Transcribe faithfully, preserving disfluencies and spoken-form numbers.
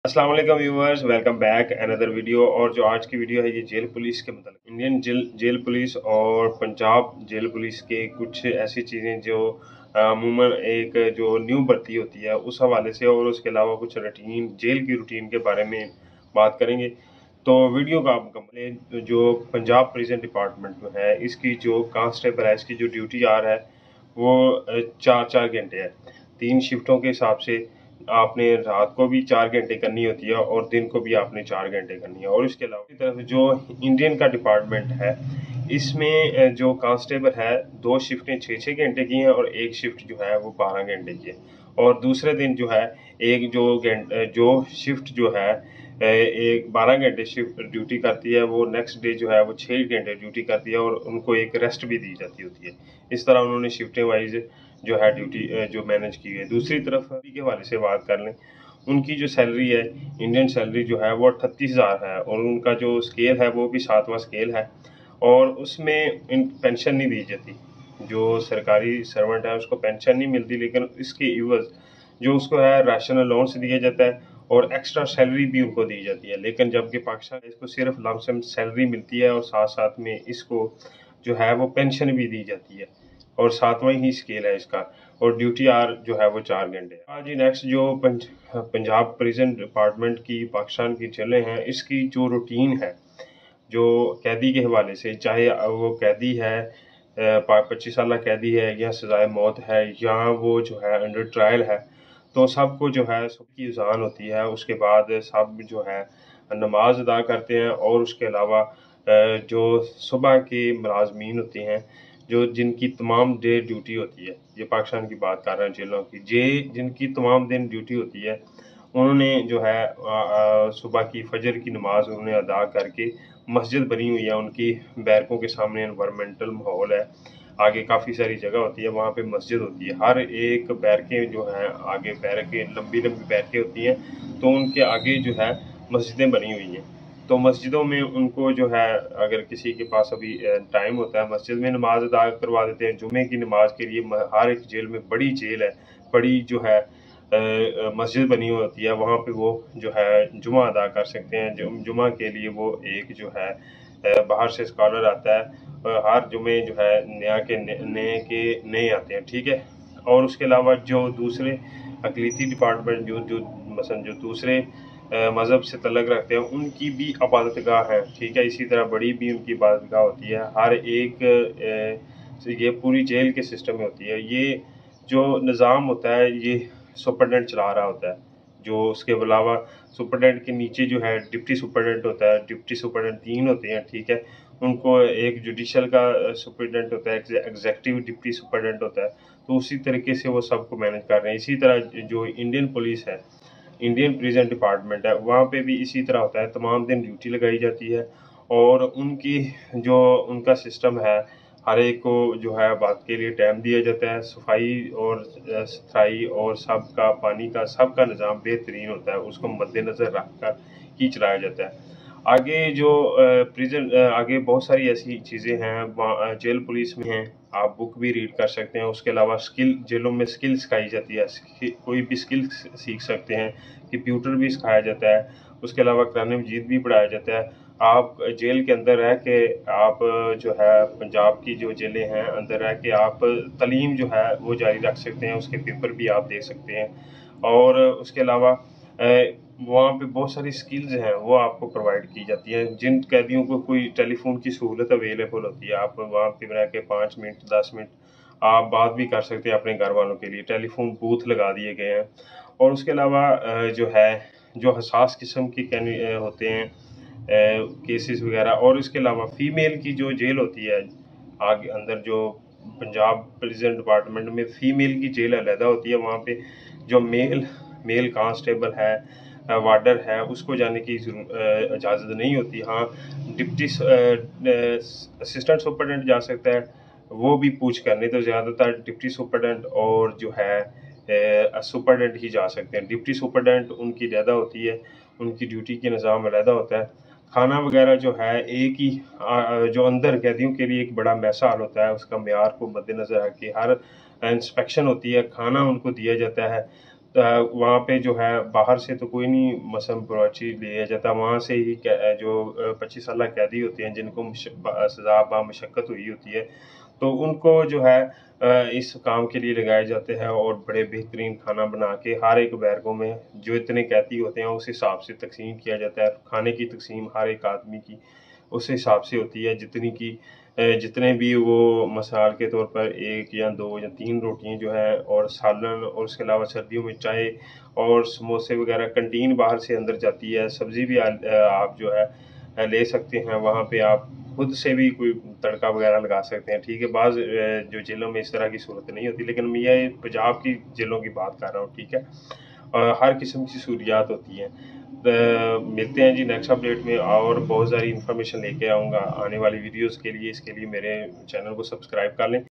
अस्सलाम वालेकुम viewers, welcome back another video. और जो आज की वीडियो है ये जेल पुलिस के मतलब इंडियन जेल जेल पुलिस और पंजाब जेल पुलिस के कुछ ऐसी चीज़ें जो अमूमन एक जो न्यू भर्ती होती है उस हवाले से, और उसके अलावा कुछ रूटीन जेल की रूटीन के बारे में बात करेंगे। तो वीडियो का आप कंप्लीट जो पंजाब प्रिजन डिपार्टमेंट में है इसकी जो कांस्टेबल है इसकी जो ड्यूटी आर है वो चार चार घंटे है। तीन शिफ्टों के हिसाब से आपने रात को भी चार घंटे करनी होती है और दिन को भी आपने चार घंटे करनी है। और इसके अलावा की तरफ जो इंडियन का डिपार्टमेंट है इसमें जो कांस्टेबल है दो शिफ्टें छः छः घंटे की हैं और एक शिफ्ट जो है वो बारह घंटे की है। और दूसरे दिन जो है एक जो जो शिफ्ट जो है एक बारह घंटे शिफ्ट ड्यूटी करती है वो नेक्स्ट डे जो है वो छः घंटे ड्यूटी करती है और उनको एक रेस्ट भी दी जाती होती है। इस तरह उन्होंने शिफ्टें वाइज जो है ड्यूटी जो मैनेज की है। दूसरी तरफ के हवाले से बात कर लें, उनकी जो सैलरी है इंडियन सैलरी जो है वो अट्ठतीस हज़ार है और उनका जो स्केल है वो भी सातवां स्केल है और उसमें इन पेंशन नहीं दी जाती। जो सरकारी सर्वेंट है उसको पेंशन नहीं मिलती, लेकिन इसके इवज जो उसको है राशन अलाउंस दिया जाता है और एक्स्ट्रा सैलरी भी उनको दी जाती है। लेकिन जबकि पाकिस्तान इसको सिर्फ लमसम सैलरी मिलती है और साथ साथ में इसको जो है वो पेंशन भी दी जाती है और सातवां ही स्केल है इसका। और ड्यूटी आर जो है वो चार घंटे है। आज नेक्स्ट जो पंज, पंजाब प्रिजन डिपार्टमेंट की पाकिस्तान की जेलें हैं इसकी जो रूटीन है जो कैदी के हवाले से, चाहे वो कैदी है पच्चीस साल कैदी है या सजाए मौत है या वो जो है अंडर ट्रायल है, तो सबको जो है सबकी अजान होती है। उसके बाद सब जो है नमाज अदा करते हैं और उसके अलावा जो सुबह के मुलाजमीन होते हैं जो जिनकी तमाम डे ड्यूटी होती है, ये पाकिस्तान की बात कर रहे हैं जेलों की, जे जिनकी तमाम दिन ड्यूटी होती है उन्होंने जो है सुबह की फजर की नमाज उन्होंने अदा करके मस्जिद बनी हुई है उनकी बैरकों के सामने, एनवायरमेंटल माहौल है, आगे काफ़ी सारी जगह होती है, वहाँ पे मस्जिद होती है। हर एक बैरकें जो हैं आगे बैरकें लंबी लंबी बैरकें होती हैं, तो उनके आगे जो है मस्जिदें बनी हुई हैं। तो मस्जिदों में उनको जो है अगर किसी के पास अभी टाइम होता है मस्जिद में नमाज अदा करवा देते हैं। जुमे की नमाज के लिए हर एक जेल में, बड़ी जेल है, बड़ी जो है मस्जिद बनी हुई होती है, वहाँ पे वो जो है जुमा अदा कर सकते हैं। जुमा के लिए वो एक जो है बाहर से स्कॉलर आता है, हर जुमे जो है नया के नए के नए आते हैं, ठीक है। और उसके अलावा जो दूसरे अकलीती डिपार्टमेंट जो जो मसलन जो दूसरे मज़हब से तल्लक रखते हैं उनकी भी इबादत गाह है, ठीक है। इसी तरह बड़ी भी उनकी इबादत गाह होती है। हर एक ये पूरी जेल के सिस्टम में होती है। ये जो निज़ाम होता है ये सुपरडेंट चला रहा होता है। जो उसके अलावा सुपरडेंट के नीचे जो है डिप्टी सुपरडेंट होता है। डिप्टी सुपरडेंट तीन होते हैं, ठीक है। उनको एक जुडिशल का सुपरडेंट होता है, एग्जेक्टिव डिप्टी सुपरडेंट होता है। तो उसी तरीके से वो सबको मैनेज कर रहे हैं। इसी तरह जो इंडियन पुलिस है, इंडियन प्रिजन डिपार्टमेंट है, वहाँ पे भी इसी तरह होता है। तमाम दिन ड्यूटी लगाई जाती है और उनकी जो उनका सिस्टम है, हर एक को जो है बात के लिए टाइम दिया जाता है। सफाई और सफाई और सबका पानी का सबका निज़ाम बेहतरीन होता है, उसको मद्देनज़र रख कर ही चलाया जाता है। आगे जो प्रिजन आगे बहुत सारी ऐसी चीज़ें हैं जेल पुलिस में हैं, आप बुक भी रीड कर सकते हैं। उसके अलावा स्किल जेलों में स्किल सिखाई जाती है, कोई भी स्किल सीख सकते हैं। कंप्यूटर भी सिखाया जाता है। उसके अलावा कुरान मजीद भी पढ़ाया जाता है। आप जेल के अंदर रह के आप जो है पंजाब की जो जेलें हैं अंदर रह के आप तालीम जो है वो जारी रख सकते हैं, उसके पेपर भी आप दे सकते हैं। और उसके अलावा वहाँ पे बहुत सारी स्किल्स हैं वो आपको प्रोवाइड की जाती हैं। जिन कैदियों को कोई टेलीफोन की सहूलत अवेलेबल होती है, आप वहाँ पे रह के पाँच मिनट दस मिनट आप बात भी कर सकते हैं अपने घर वालों के लिए, टेलीफोन बूथ लगा दिए गए हैं। और उसके अलावा जो है जो हसास किस्म के कैन होते हैं केसेस वगैरह। और इसके अलावा फ़ीमेल की जो जेल होती है आगे अंदर जो पंजाब प्रिजन डिपार्टमेंट में फ़ीमेल की जेल अलहदा होती है, वहाँ पे जो मेल मेल कांस्टेबल है, वार्डर है, उसको जाने की इजाज़त नहीं होती। हाँ, डिप्टी असिस्टेंट सुपरडेंट जा सकता है, वो भी पूछ करने, तो ज़्यादातर डिप्टी सुपरडेंट और जो है सुपरडेंट ही जा सकते हैं। डिप्टी सुपरडेंट उनकी अलहदा होती है, उनकी ड्यूटी के निज़ाम अलहदा होता है। खाना वगैरह जो है एक ही जो अंदर कैदियों के लिए एक बड़ा मैसा हाल होता है, उसका मेयार को मद्देनज़र रख के हर इंस्पेक्शन होती है, खाना उनको दिया जाता है। वहाँ पे जो है बाहर से तो कोई नहीं मसलन पर्ची लिया जाता, वहाँ से ही जो पच्चीस साल कैदी होते हैं जिनको सज़ा बामशक्कत हुई होती है, तो उनको जो है इस काम के लिए लगाए जाते हैं और बड़े बेहतरीन खाना बना के हर एक बैरकों में जो इतने कैदी होते हैं उस हिसाब से तकसीम किया जाता है। खाने की तकसीम हर एक आदमी की उस हिसाब से होती है जितनी की जितने भी वो मसाल के तौर पर एक या दो या तीन रोटियां जो है और सालन, और उसके अलावा सर्दियों में चाय और समोसे वगैरह। कैंटीन बाहर से अंदर जाती है, सब्ज़ी भी आप जो है ले सकते हैं, वहाँ पे आप खुद से भी कोई तड़का वगैरह लगा सकते हैं। ठीक है, बाज़ जो जेलों में इस तरह की सूरत नहीं होती, लेकिन मैं ये पंजाब की जेलों की बात कर रहा हूँ। ठीक है, और हर किस्म की सहूलियात होती हैं। मिलते हैं जी नेक्स्ट अपडेट में, और बहुत सारी इन्फॉर्मेशन लेके आऊँगा आने वाली वीडियोस के लिए। इसके लिए मेरे चैनल को सब्सक्राइब कर लें।